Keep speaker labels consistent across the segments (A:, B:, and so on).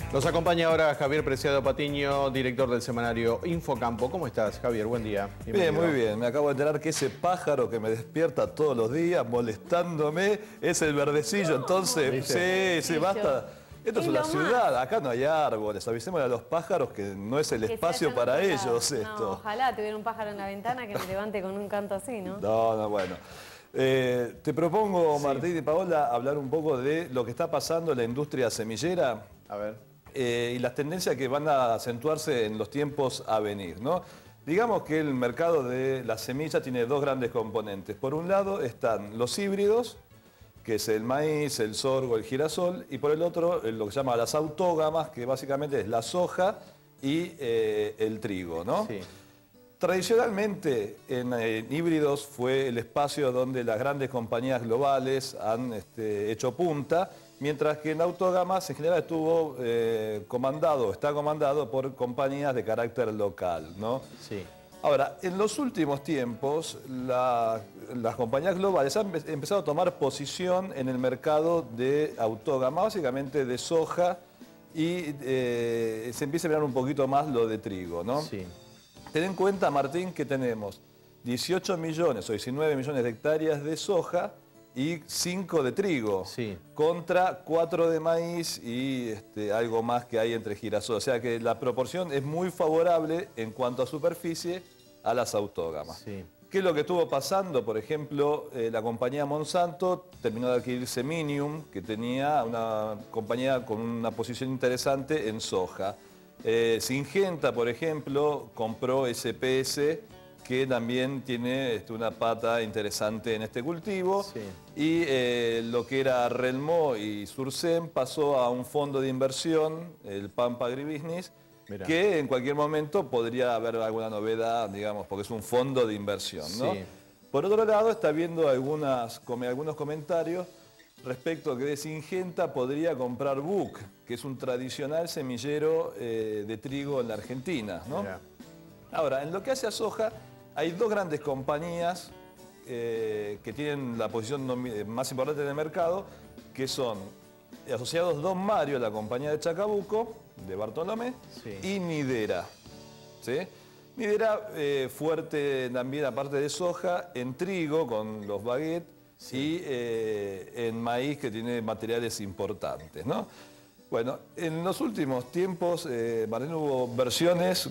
A: Nos acompaña ahora Javier Preciado Patiño, director del semanario Infocampo. ¿Cómo estás, Javier? Buen día.
B: Bien, muy bien. Me acabo de enterar que ese pájaro que me despierta todos los días molestándome es el verdecillo. Entonces, sí, basta. Esto es una ciudad, acá no hay árboles. Avisémosle a los pájaros que no es el espacio para ellos esto.
C: No, ojalá tuviera un pájaro en la ventana que me levante con un canto así, ¿no?
B: No, bueno. Te propongo, Martín y Paola, hablar un poco de lo que está pasando en la industria semillera.
A: A ver.
B: Y las tendencias que van a acentuarse en los tiempos a venir, ¿no? Digamos que el mercado de la semilla tiene dos grandes componentes. Por un lado están los híbridos, que es el maíz, el sorgo, el girasol, y por el otro lo que se llama las autógamas, que básicamente es la soja y el trigo, ¿no?
A: Sí.
B: Tradicionalmente en híbridos fue el espacio donde las grandes compañías globales han hecho punta, mientras que en autógamas en general estuvo está comandado por compañías de carácter local, ¿no?
A: Sí.
B: Ahora, en los últimos tiempos, las compañías globales han empezado a tomar posición en el mercado de autógama, básicamente de soja, y se empieza a mirar un poquito más lo de trigo, ¿no?
A: Sí.
B: Ten en cuenta, Martín, que tenemos 18 millones o 19 millones de hectáreas de soja y 5 de trigo,
A: Sí.
B: contra 4 de maíz y algo más que hay entre girasol. O sea que la proporción es muy favorable en cuanto a superficie a las autógamas.
A: Sí.
B: ¿Qué es lo que estuvo pasando? Por ejemplo, la compañía Monsanto terminó de adquirir Seminium, que tenía una compañía con una posición interesante en soja. Syngenta, por ejemplo, compró SPS, que también tiene una pata interesante en este cultivo.
A: Sí.
B: Y lo que era Relmó y Surcem pasó a un fondo de inversión, el Pampa Agribusiness,
A: Mirá.
B: que en cualquier momento podría haber alguna novedad, digamos, porque es un fondo de inversión, ¿no?
A: Sí.
B: Por otro lado, está viendo algunos comentarios respecto a que de Syngenta podría comprar Buck, que es un tradicional semillero de trigo en la Argentina, ¿no?
A: Mirá.
B: Ahora, en lo que hace a soja, hay dos grandes compañías que tienen la posición más importante en el mercado, que son Asociados Don Mario, la compañía de Chacabuco, de Bartolomé,
A: Sí.
B: y Nidera, ¿sí? Nidera fuerte también, aparte de soja, en trigo con los baguettes, sí, y en maíz, que tiene materiales importantes, ¿no? Bueno, en los últimos tiempos, Martín, hubo versiones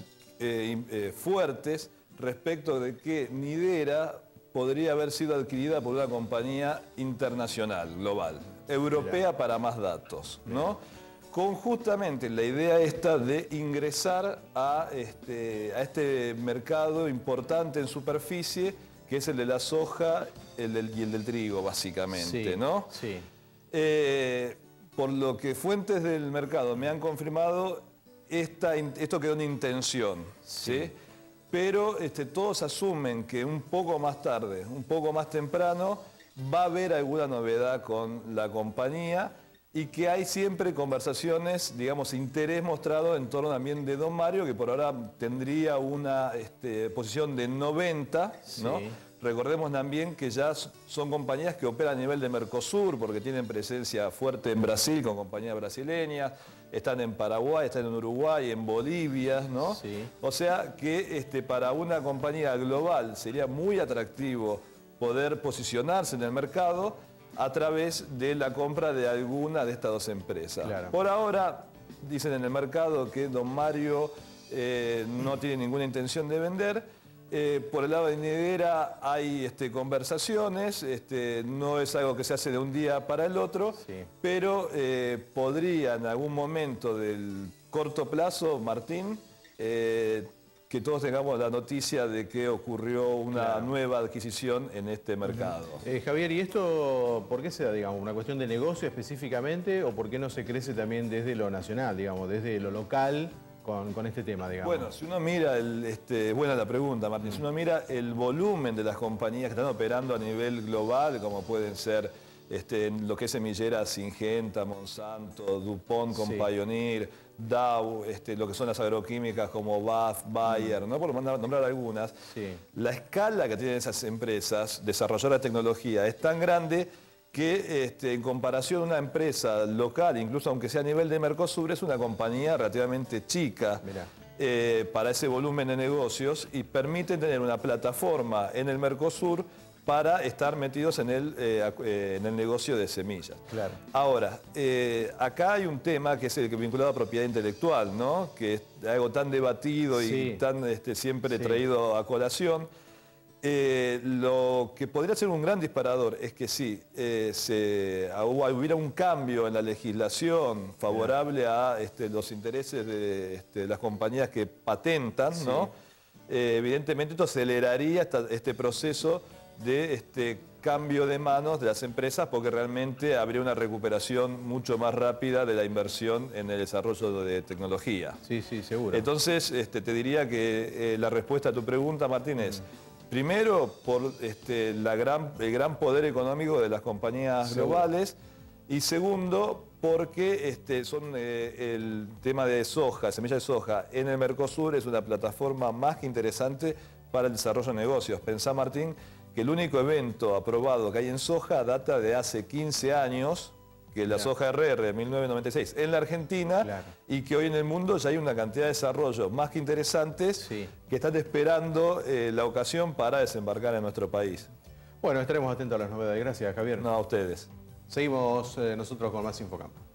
B: fuertes respecto de que Nidera podría haber sido adquirida por una compañía internacional, global, europea para más datos, ¿no? Con justamente la idea esta de ingresar a este mercado importante en superficie, que es el de la soja y el del trigo, básicamente,
A: Sí.
B: ¿no?
A: Sí.
B: Por lo que fuentes del mercado me han confirmado, esto quedó en intención, ¿sí? Pero todos asumen que un poco más tarde, un poco más temprano, va a haber alguna novedad con la compañía y que hay siempre conversaciones, digamos, interés mostrado en torno también de Don Mario, que por ahora tendría una posición de 90, ¿no?
A: Sí.
B: Recordemos también que ya son compañías que operan a nivel de Mercosur, porque tienen presencia fuerte en Brasil con compañías brasileñas, están en Paraguay, están en Uruguay, en Bolivia, ¿no?
A: Sí.
B: O sea que para una compañía global sería muy atractivo poder posicionarse en el mercado a través de la compra de alguna de estas dos empresas.
A: Claro.
B: Por ahora, dicen en el mercado que Don Mario no tiene ninguna intención de vender. Por el lado de Nidera hay conversaciones, no es algo que se hace de un día para el otro,
A: Sí.
B: pero podría en algún momento del corto plazo, Martín, que todos tengamos la noticia de que ocurrió una nueva adquisición en este mercado.
A: Javier, ¿y esto por qué se da, digamos, una cuestión de negocio específicamente o por qué no se crece también desde lo nacional, digamos, desde lo local con este tema, digamos?
B: Bueno, si uno mira, buena la pregunta, Martín, si uno mira el volumen de las compañías que están operando a nivel global, como pueden ser lo que es semillera Syngenta, Monsanto, DuPont con
A: Sí.
B: Pioneer, Dow, lo que son las agroquímicas como BASF, Bayer, ¿no? Por nombrar algunas.
A: Sí.
B: La escala que tienen esas empresas desarrolladoras de tecnología es tan grande que en comparación a una empresa local, incluso aunque sea a nivel de Mercosur, es una compañía relativamente chica para ese volumen de negocios y permite tener una plataforma en el Mercosur para estar metidos en el negocio de semillas.
A: Claro.
B: Ahora, acá hay un tema que es el que vinculado a propiedad intelectual, ¿no? Que es algo tan debatido y tan siempre traído a colación. Lo que podría ser un gran disparador es que si hubiera un cambio en la legislación favorable a los intereses de las compañías que patentan, ¿no? Evidentemente esto aceleraría este proceso de cambio de manos de las empresas porque realmente habría una recuperación mucho más rápida de la inversión en el desarrollo de tecnología.
A: Sí, sí, seguro.
B: Entonces, te diría que la respuesta a tu pregunta, Martín, es primero por el gran poder económico de las compañías globales y segundo porque son el tema de soja, semilla de soja en el Mercosur es una plataforma más que interesante para el desarrollo de negocios. Pensá, Martín, que el único evento aprobado que hay en soja data de hace 15 años, que es la soja RR de 1996 en la Argentina, y que hoy en el mundo ya hay una cantidad de desarrollos más que interesantes que están esperando la ocasión para desembarcar en nuestro país.
A: Bueno, estaremos atentos a las novedades. Gracias, Javier.
B: No, a ustedes.
A: Seguimos nosotros con más Infocampo.